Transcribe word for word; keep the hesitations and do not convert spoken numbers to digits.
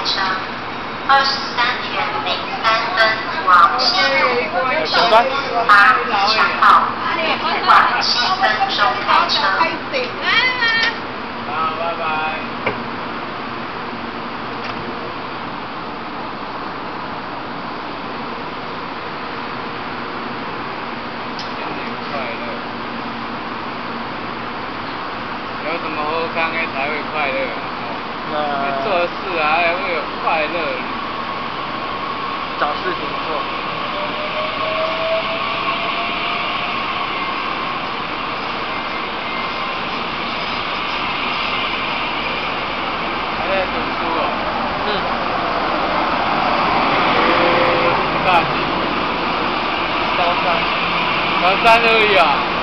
车，二十三点零三分往西路七四八机场号，预晚七分钟开车。 好，拜拜。新年快乐！有什么好康的才会快乐啊？哦，做事啊还会有快乐。 找事情做。 还在读书哦？ 嗯。 大几？ 高三。 高三而已啊。